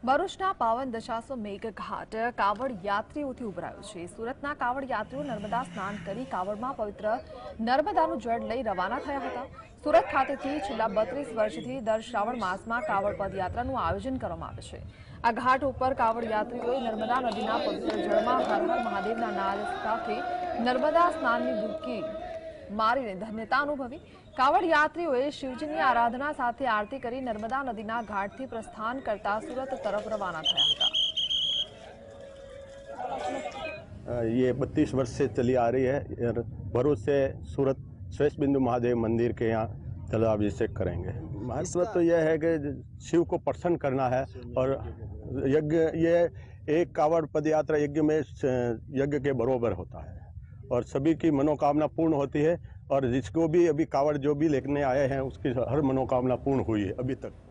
ભરૂચના પાવન દશાસો મેઘઘાટ કાવડ યાત્રીઓથી ઉભરાયો છે। સુરતના કાવડ યાત્રીઓ નર્મદા સ્નાન કરી કાવડમાં પવિત્ર નર્મદાનું જળ લઈ રવાના થયા હતા। સુરત ખાતેથી છેલ્લા 32 વર્ષથી દર શ્રાવણ માસમાં કાવડ પદયાત્રાનું આયોજન કરવામાં આવે છે। આ ઘાટ ઉપર કાવડ યાત્રીઓએ નર્મદા નદીના પવિત્ર જળમાં હર હર મહાદેવના નાદ સાથે નર્મદા સ્નાનની ડૂબકી मारीने धन्यता अनुभवी। कावड़ यात्रीओए शिवजीनी आराधना साथे आरती करी नर्मदा नदीना घाटथी प्रस्थान करता सूरत तरफ रवाना थया हता। ये 32 वर्ष से चली आ रही है। भरूच से सूरत श्रेष्ठ बिंदु महादेव मंदिर के यहाँ जलाभिषेक करेंगे। महत्व तो यह है कि शिव को प्रसन्न करना है और यज्ञ, ये एक कावड़ पदयात्रा यज्ञ में यज्ञ के बरोबर होता है और सभी की मनोकामना पूर्ण होती है। और जिसको भी अभी कावड़ जो भी लेने आए हैं उसकी हर मनोकामना पूर्ण हुई है अभी तक।